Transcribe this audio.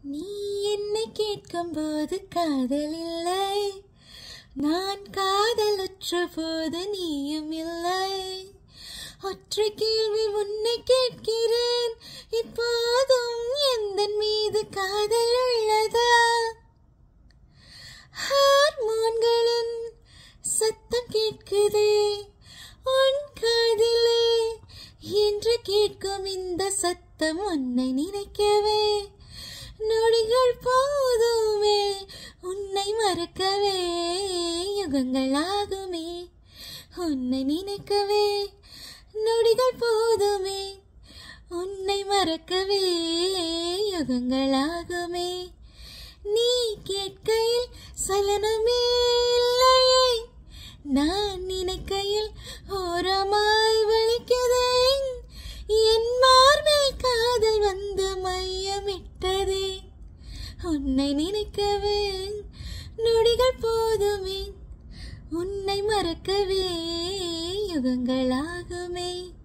நீ என்னை கேட்கும்போது காதல் இல்லை, நான் காதலுற்ற போது நீயும் இல்லை. ஒற்றை கேள்வி உன்னை கேட்கிறேன், இப்போதும் எந்தன் மீது காதல் உள்ளதா? ஹார்மோன்களின் சத்தம் கேட்குதே உன் காதிலே என்று கேட்கும் இந்த சத்தம் உன்னை நினைக்கவே. நொடிகள் போதுமே உன்னை மறக்கவே, யுகங்கள் ஆகுமே உன்னை நினைக்கவே. நொடிகள் போதுமே உன்னை மறக்கவே, யுகங்கள் ஆகுமே. நீ கேட்கையில் சலனமே இல்லையே, நான் நினைக்கையில் ஓரமாய் வலிக்குதே. என் மார்பில் காதல் வந்து மையமிட்டதே உன்னை நினைக்கவே. நொடிகள் போதுமே உன்னை மறக்கவே, யுகங்கள் ஆகுமே.